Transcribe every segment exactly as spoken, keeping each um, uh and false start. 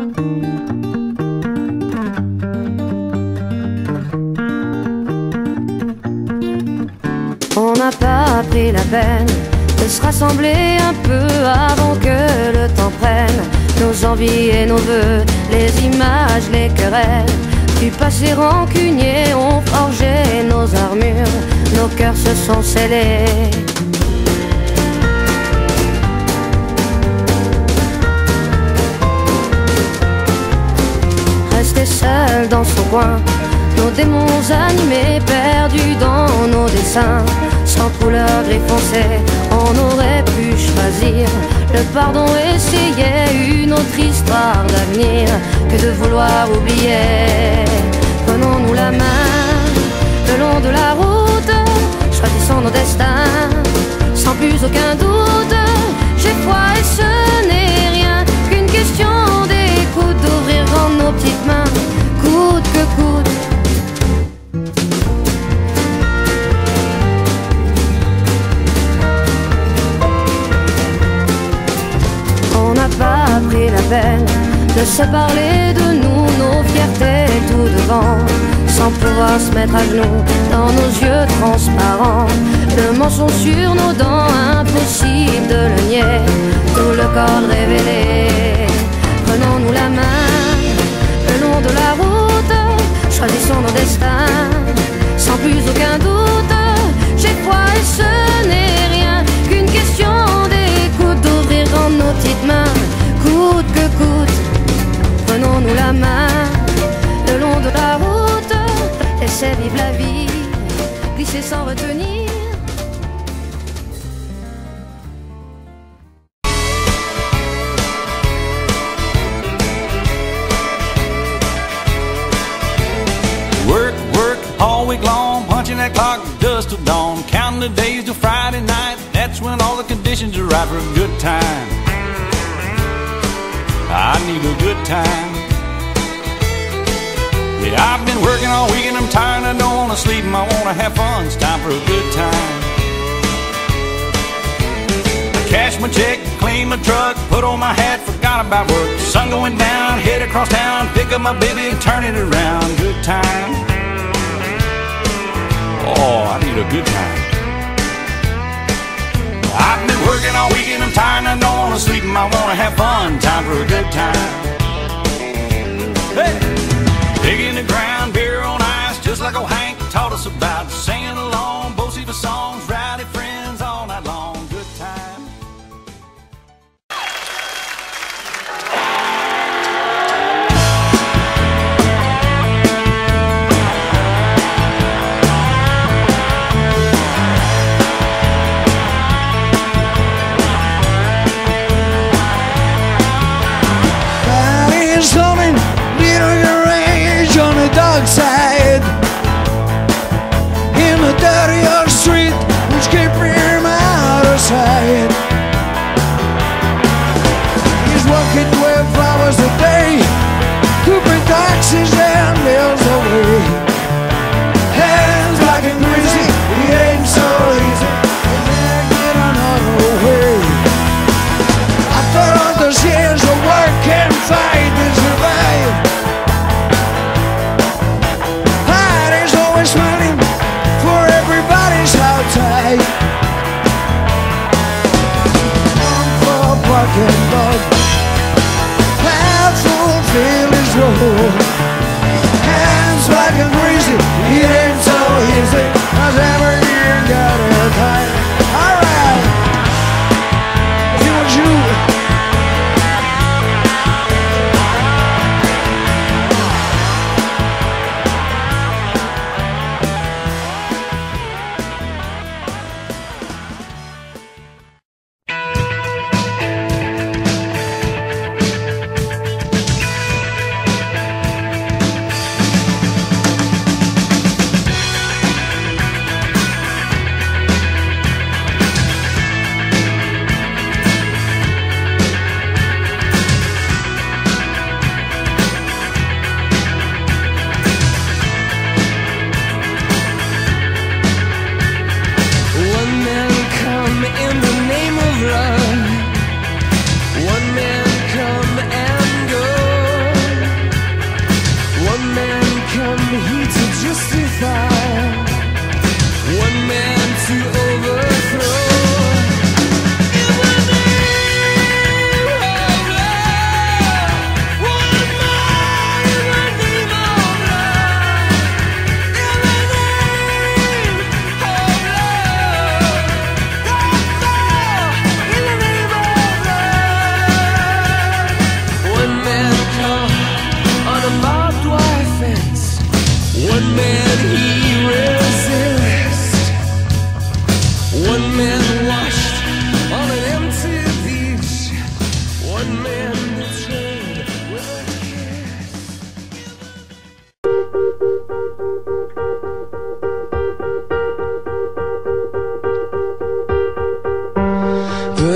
On n'a pas pris la peine de se rassembler un peu avant que le temps prenne nos envies et nos vœux, les images, les querelles du passé rancunier ont forgé nos armures, nos cœurs se sont scellés. Resté seul dans son coin, nos démons animés, perdus dans nos dessins, sans couleur gris foncé, on aurait pu choisir le pardon, essayer une autre histoire d'avenir que de vouloir oublier. Prenons-nous la main le long de la route, choisissons nos destins sans plus aucun doute. J'ai foi et ce n'est rien qu'une question d'écoute, d'ouvrir grand nos petites mains, coûte que coûte. On n'a pas pris la peine de se parler de nous, nos fiertés tout devant, sans pouvoir se mettre à genoux dans nos yeux transparents. Le mensonge sur nos dents, impossible de le nier, tout le corps révélé. Prenons-nous la main le long de la route, choisissons nos destins sans plus aucun doute. J'ai foi et ce n'est rien qu'une question d'écoute, d'ouvrir grand nos petites mains, coûte que coûte. Prenons-nous la main le long de la route, laissez vivre la vie, glisser sans retenir. Work, work, all week long, punching that clock dust till dawn, counting the days till Friday night. That's when all the conditions are right for a good time. I need a good time. Yeah, I've been working all week and I'm tired, I don't wanna sleep and I wanna have fun. It's time for a good time. I cash my check, clean my truck, put on my hat, forgot about work. Sun going down, head across town, pick up my baby and turn it around. Good time. Oh, I need a good time. I've been working all week and I'm tired and I don't wanna sleep and I wanna have fun. Time for a good time. Hey! Digging the ground, beer on ice, just like old Hank taught us about. Singing along, Bo Siva songs, rowdy friends all night long. Good time. Daddy's coming, little your age on the dark side. In the dirty old street, which keep him out of sight. He's working twelve hours a day, cooping taxes and bills away. Hands like and greasy, it ain't so easy, and then get another way. After all those years of work and fight and survive, heart is always smiling for everybody's outside. One for a parking lot, path fulfill his role. Hands like and greasy, it ain't so easy, cause every year got a time. Alright, you and you.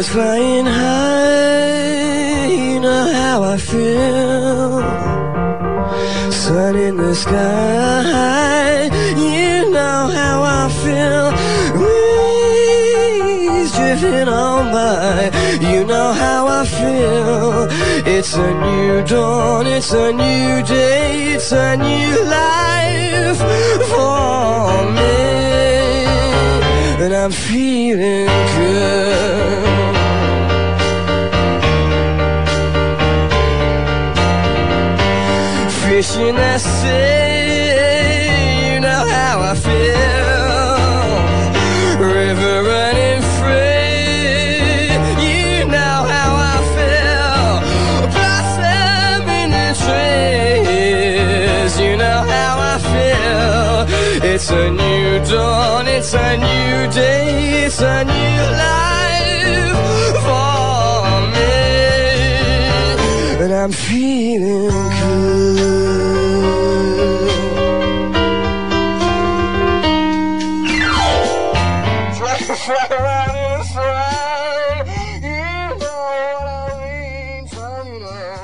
Birds flying high, you know how I feel. Sun in the sky, you know how I feel. Breeze drifting on by, you know how I feel. It's a new dawn, it's a new day, it's a new life for me. And I'm feeling good. Fish in the sea, you know how I feel. River running free, you know how I feel. Blossom in the trees, you know how I feel. It's a new dawn, it's a new day, it's a new life for me. And I'm feeling good. Fly around in a surround, you know what I mean, turn it on.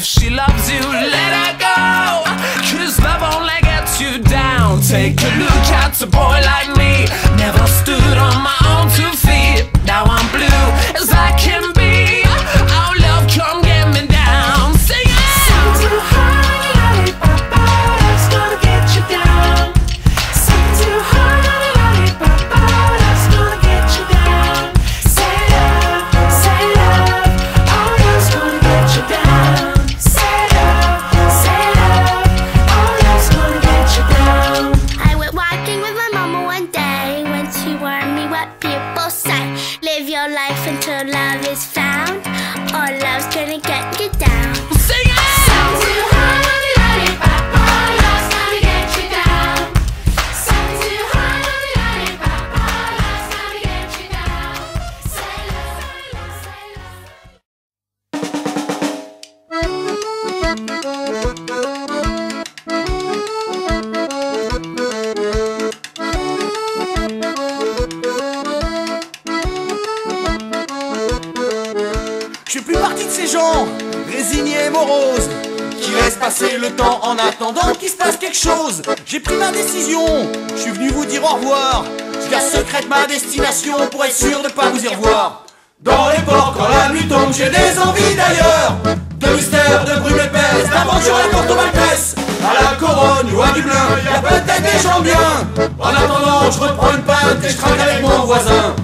If she loves you, let her go, 'cause love only gets you down. Take a look at a boy like me, never stood on my own two feet. Now I'm blue as I can be. Oh love, come get me down. Sing it! Sound too high, lollipop, that's gonna get you down. Sound too high, lollipop, that's gonna get you down. Say love, say love, oh love's gonna get you down. Say love, say love, oh love's gonna get you down. I went walking with my mama one day when she warned me what people say. Live your life until love is found, or love's gonna get you down. Sing it! Sound too high, lollipop, oh love's gonna get you down. Sound too high, lollipop, oh love's gonna get you down. Say love, say love. Je suis plus partie de ces gens, résignés et moroses, qui laissent passer le temps en attendant qu'il se passe quelque chose. J'ai pris ma décision, je suis venu vous dire au revoir. Je garde secrète ma destination pour être sûr de pas vous y revoir. Dans les ports quand la nuit tombe, j'ai des envies d'ailleurs, de mystère, de brume épaisse, d'aventure à la Porto Maltese, à la Corogne ou à Dublin, y a peut-être des gens bien. En attendant, je reprends une pinte et je trinque avec mon voisin.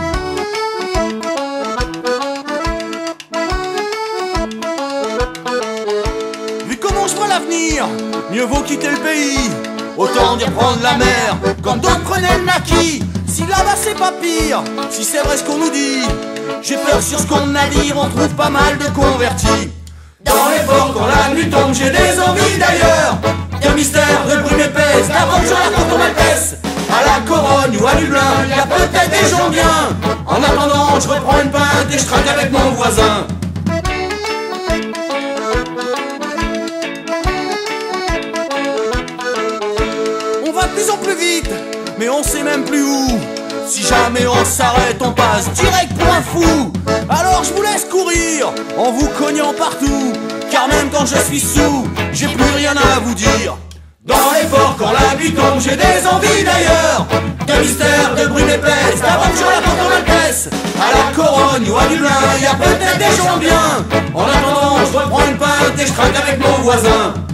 Vu comment je vois l'avenir, mieux vaut quitter le pays. Autant dire prendre la mer, comme d'autres prenaient le maquis. Si là-bas c'est pas pire, si c'est vrai ce qu'on nous dit, j'ai peur sur ce qu'on a dit, on trouve pas mal de convertis. Dans les ports quand la nuit tombe, j'ai des envies d'ailleurs, de mystère, de brume épaisse, d'aventure à la Porto Maltese, à la Corogne ou à Dublin, y a peut-être des gens bien. En attendant, je reprends une pinte et je trinque avec mon voisin. On va de plus en plus vite, mais on sait même plus où. Si jamais on s'arrête, on passe direct pour un fou. Alors je vous laisse courir, en vous cognant partout, car même quand je suis sous, j'ai plus rien à vous dire. Dans les ports quand la nuit tombe, j'ai des envies d'ailleurs, de mystère, de brume épaisse, d'aventure à la Porto Maltese, à la Corogne ou à Dublin, y a peut-être des gens bien. En attendant, je reprends une pinte et je trinque avec mon voisin.